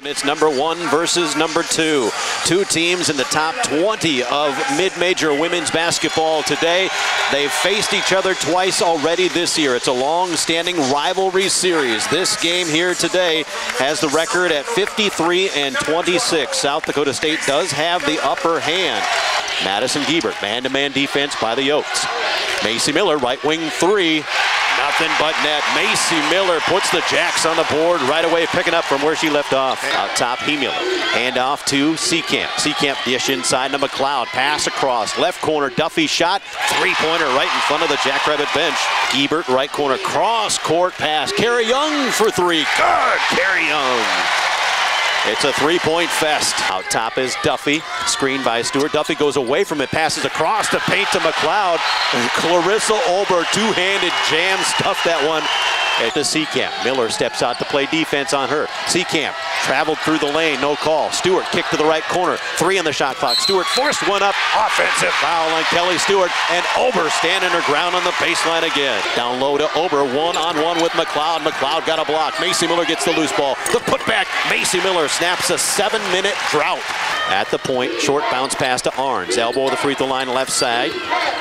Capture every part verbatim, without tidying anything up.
It's number one versus number two. Two teams in the top twenty of mid-major women's basketball today. They've faced each other twice already this year. It's a long-standing rivalry series. This game here today has the record at fifty-three and twenty-six. South Dakota State does have the upper hand. Madison Giebert, man-to-man defense by the Yotes. Macy Miller, right wing three. Nothing but net. Macy Miller puts the Jacks on the board right away, picking up from where she left off. Out top, He Miller. Hand off to Seacamp. Seacamp dish inside to McLeod. Pass across. Left corner, Duffy shot. Three-pointer right in front of the Jackrabbit bench. Giebert, right corner, cross-court pass. Carrie Young for three. Good, Carrie Young. It's a three-point fest. Out top is Duffy, screened by Stewart. Duffy goes away from it, passes across the paint to McLeod. And Clarissa Ober, two-handed jam, stuffed that one at the Seacamp. Miller steps out to play defense on her. Seacamp traveled through the lane, no call. Stewart kicked to the right corner, three on the shot clock. Stewart forced one up, offensive foul on Kelly Stewart, and Ober standing her ground on the baseline again. Down low to Ober, one-on-one with McLeod. McLeod got a block. Macy Miller gets the loose ball. The putback, Macy Miller snaps a seven-minute drought. At the point, short bounce pass to Arns. Elbow of the free throw line, left side.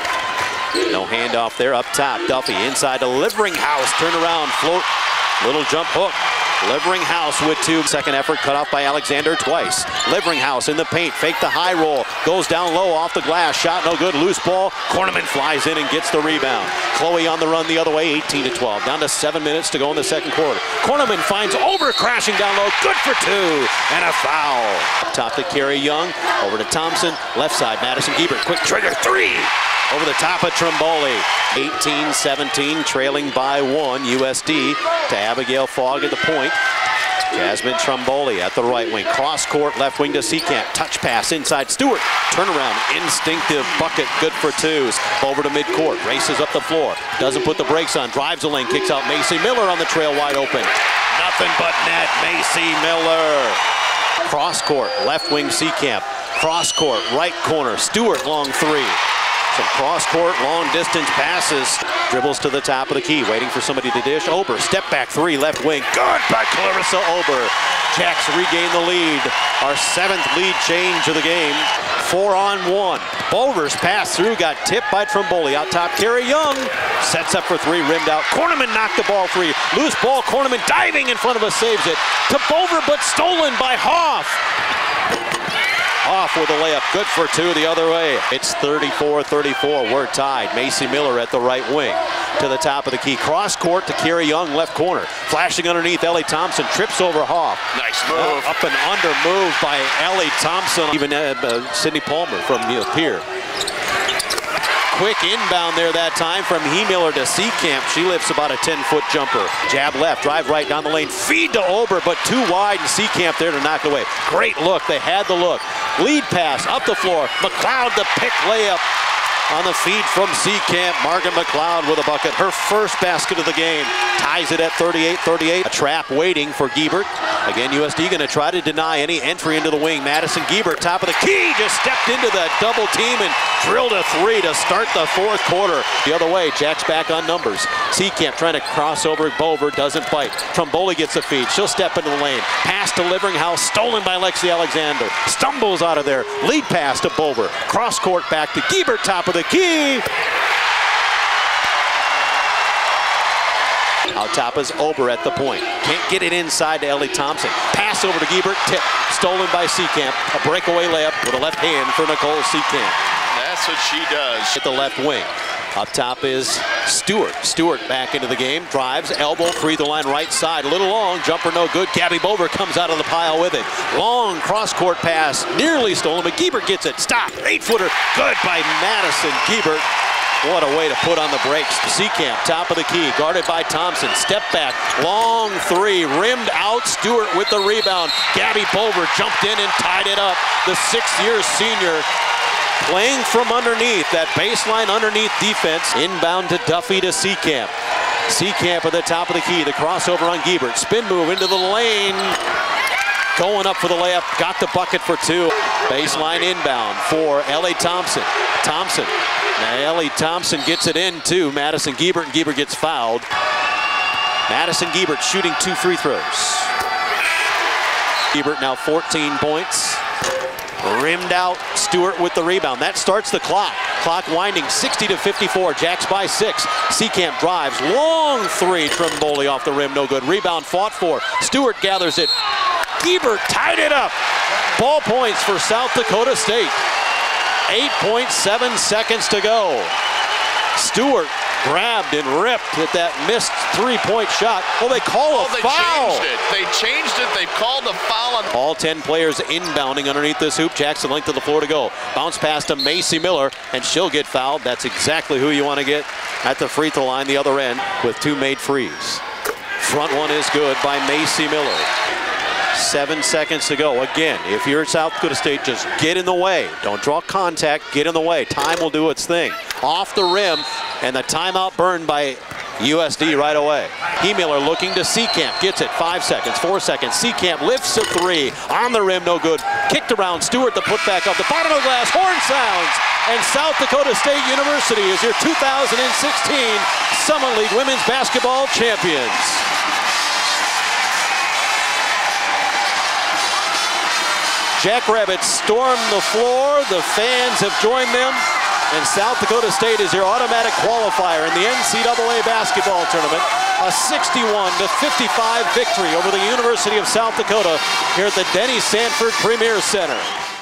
No handoff there. Up top, Duffy inside to Liveringhouse. Turn around, float, little jump hook. Liveringhouse with two. Second effort cut off by Alexander twice. Liveringhouse in the paint, fake the high roll, goes down low off the glass, shot no good, loose ball. Cornerman flies in and gets the rebound. Chloe on the run the other way, eighteen to twelve. Down to seven minutes to go in the second quarter. Cornerman finds Ober crashing down low, good for two, and a foul. Top to Carrie Young, over to Thompson, left side, Madison Giebert, quick trigger, three! Over the top of Tromboli. eighteen seventeen, trailing by one, U S D to Abigail Fogg at the point. Jasmine Tromboli at the right wing. Cross court, left wing to Seacamp. Touch pass inside Stewart. Turnaround, instinctive bucket, good for twos. Over to midcourt, races up the floor. Doesn't put the brakes on, drives the lane, kicks out Macy Miller on the trail wide open. Nothing but net, Macy Miller. Cross court, left wing Seacamp. Cross court, right corner, Stewart long three. Some cross-court, long-distance passes. Dribbles to the top of the key, waiting for somebody to dish. Ober, step back three, left wing. Good by Clarissa Ober. Jacks regain the lead. Our seventh lead change of the game. Four on one. Bovers pass through, got tipped by Tromboli. Out top, Carrie Young sets up for three, rimmed out. Cornerman knocked the ball free. Loose ball, Cornerman diving in front of us, saves it. To Bover, but stolen by Hoff. Off with a layup, good for two the other way. It's thirty-four thirty-four, we're tied. Macy Miller at the right wing. To the top of the key, cross court to Carrie Young, left corner. Flashing underneath, Ellie Thompson, trips over Hoff. Nice move. Uh, up and under move by Ellie Thompson. Even uh, uh, Sydney Palmer from the pier. Quick inbound there that time from He Miller to Seacamp. She lifts about a ten-foot jumper. Jab left, drive right down the lane. Feed to Ober, but too wide, and Seacamp there to knock it away. Great look, they had the look. Lead pass, up the floor. McLeod the pick layup on the feed from Seacamp. Margaret McLeod with a bucket. Her first basket of the game. Ties it at thirty-eight thirty-eight. A trap waiting for Giebert. Again, U S D going to try to deny any entry into the wing. Madison Giebert, top of the key, just stepped into the double team and drilled a three to start the fourth quarter. The other way, Jack's back on numbers. Seacamp trying to cross over Bover, doesn't bite. Tromboli gets a feed. She'll step into the lane. Pass to Liveringhouse, stolen by Lexi Alexander. Stumbles out of there. Lead pass to Bover. Cross court back to Giebert, top of the key. Out top is Ober at the point. Can't get it inside to Ellie Thompson. Pass over to Giebert, tip. Stolen by Seacamp. A breakaway layup with a left hand for Nicole Seacamp. That's what she does. At the left wing. Up top is Stewart. Stewart back into the game. Drives, elbow, free throw line right side. A little long, jumper no good. Gabby Bover comes out of the pile with it. Long cross-court pass, nearly stolen, but Giebert gets it. Stop, eight-footer, good by Madison Giebert. What a way to put on the brakes. Seacamp, top of the key, guarded by Thompson. Step back, long three, rimmed out. Stewart with the rebound. Gabby Bover jumped in and tied it up. The sixth-year senior playing from underneath, that baseline underneath defense. Inbound to Duffy to Seacamp. Seacamp at the top of the key, the crossover on Giebert. Spin move into the lane. Going up for the layup, got the bucket for two. Baseline inbound for Ellie Thompson. Thompson, now Ellie Thompson gets it in to Madison Giebert, and Giebert gets fouled. Madison Giebert shooting two free throws. Ebert now fourteen points. Rimmed out, Stewart with the rebound. That starts the clock. Clock winding, sixty to fifty-four. Jacks by six. Seacamp drives. Long three. Trimboli off the rim, no good. Rebound fought for. Stewart gathers it. Ebert tied it up. Ball points for South Dakota State. eight point seven seconds to go. Stewart grabbed and ripped with that missed three-point shot. Well, they call a oh, they foul. Changed it. They changed it. They called a foul. On All ten players inbounding underneath this hoop. Jackson length of the floor to go. Bounce pass to Macy Miller, and she'll get fouled. That's exactly who you want to get at the free throw line, the other end, with two made frees. Front one is good by Macy Miller. Seven seconds to go. Again, if you're at South Dakota State, just get in the way. Don't draw contact, get in the way. Time will do its thing. Off the rim, and the timeout burned by U S D right away. Miller looking to Seacamp, gets it, five seconds, four seconds. Seacamp lifts a three, on the rim, no good. Kicked around, Stewart the putback up the bottom of the glass, horn sounds, and South Dakota State University is your two thousand sixteen Summit League Women's Basketball champions. Jackrabbits storm the floor, the fans have joined them, and South Dakota State is your automatic qualifier in the N C double A basketball tournament. A sixty-one to fifty-five victory over the University of South Dakota here at the Denny Sanford Premier Center.